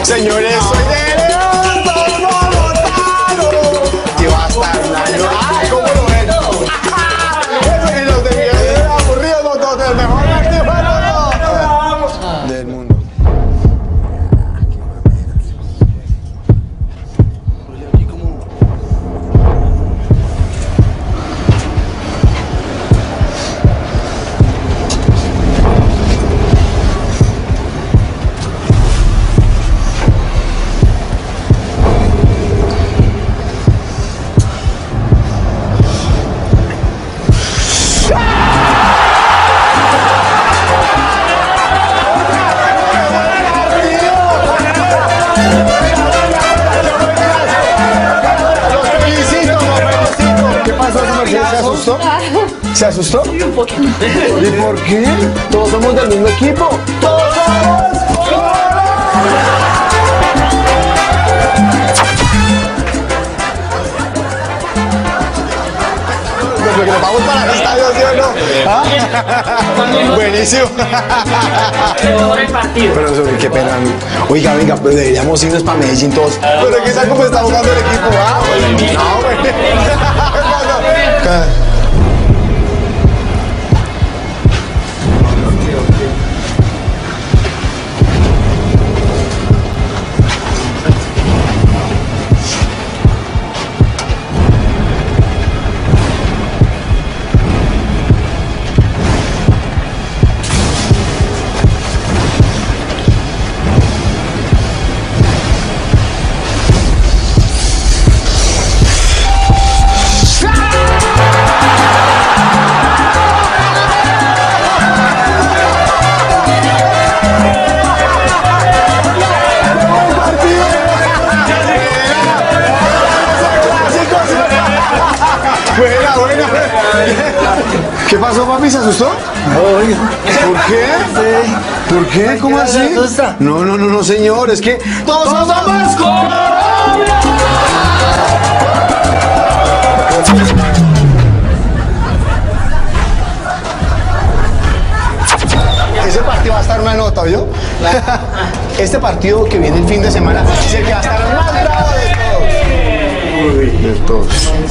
Señores, soy de León, soy bogotano. Y va a estar hablando. ¡Ay, cómo lo ven! Eso que los de Miguel eran aburridos los dos, el mejor equipo del mundo. ¿Se asustó? ¿Se asustó? Sí, un poquito. ¿Y por qué? Todos somos del mismo equipo. ¡Todos somos! Porque nos vamos para el estadio, ¿sí o no? ¿Ah? Buenísimo. Pero qué pena. Oiga, venga, pero deberíamos irnos para Medellín todos. Pero ¿qué tal cómo está jugando el equipo? ¿Ah? No, güey. Buena. ¿Qué pasó, papi? ¿Se asustó? ¿Por qué? ¿Por qué? ¿Cómo así? No, señor. Es que todos somos Colombia. Ese partido va a estar una nota, ¿oyó? Este partido que viene el fin de semana es el que va a estar más bravo de todos.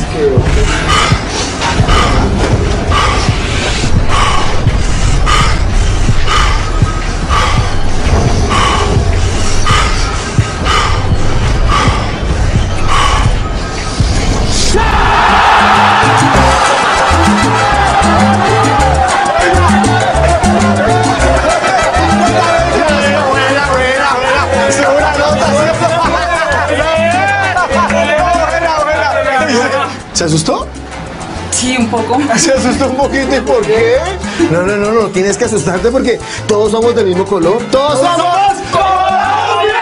¿Se asustó? Sí, un poco. ¿Se asustó un poquito? ¿Y por qué? No, tienes que asustarte porque todos somos del mismo color. ¡Todos somos Colombia!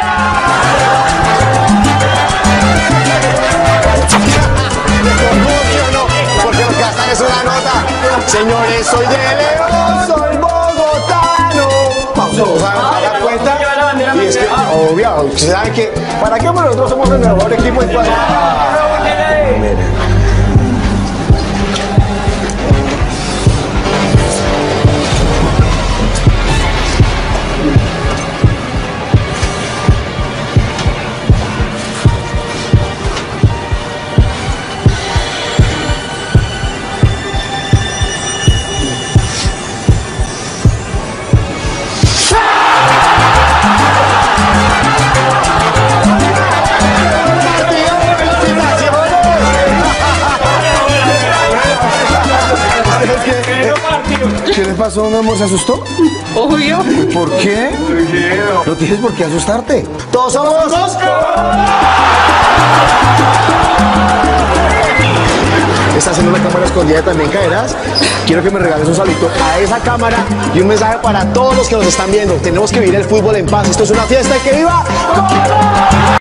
Porque lo que gastan es una nota. Señores, soy de León, soy bogotano. Vamos a dar cuenta. Y es que, obvio, ¿saben qué? ¿Para qué? Porque nosotros somos el mejor equipo en cuanto. ¿Qué le pasó, mi amor? ¿Se asustó? Obvio. ¿Por qué? No tienes por qué asustarte. ¡Todos somos! Estás en una cámara escondida, también caerás. Quiero que me regales un saludito a esa cámara y un mensaje para todos los que nos están viendo. Tenemos que vivir el fútbol en paz. Esto es una fiesta y que viva Colombia.